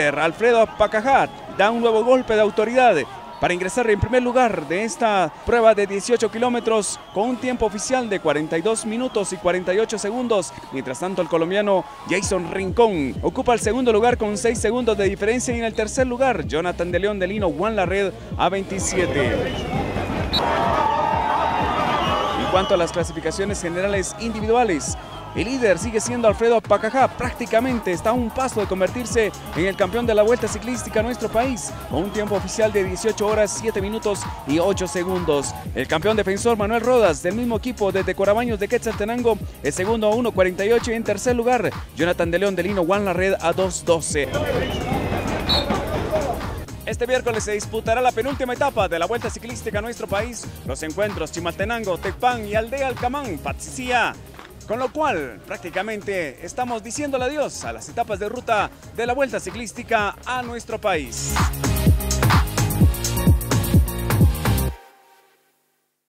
líder Alfredo Pacajá da un nuevo golpe de autoridad para ingresar en primer lugar de esta prueba de 18 kilómetros con un tiempo oficial de 42 minutos y 48 segundos. Mientras tanto, el colombiano Jason Rincón ocupa el segundo lugar con 6 segundos de diferencia y en el tercer lugar Jonathan de León de Lino Juan Larred a 27. En cuanto a las clasificaciones generales individuales, el líder sigue siendo Alfredo Pacajá, prácticamente está a un paso de convertirse en el campeón de la Vuelta Ciclística a nuestro país, con un tiempo oficial de 18 horas, 7 minutos y 8 segundos. El campeón defensor Manuel Rodas, del mismo equipo desde Corabaños de Quetzaltenango, es segundo a 1.48 y en tercer lugar, Jonathan de León de Lino Juan Larred a 2.12. Este miércoles se disputará la penúltima etapa de la Vuelta Ciclística a nuestro país, los encuentros Chimaltenango, Tecpan y Aldea Alcamán, Patsicía. Con lo cual, prácticamente estamos diciéndole adiós a las etapas de ruta de la Vuelta Ciclística a nuestro país.